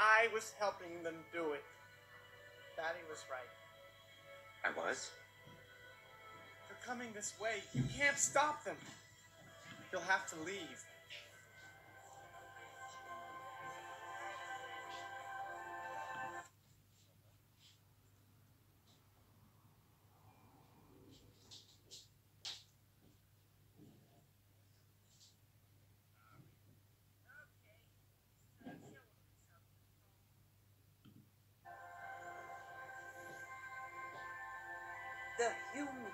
I was helping them do it. Daddy was right. I was? They're coming this way. You can't stop them. You'll have to leave. The human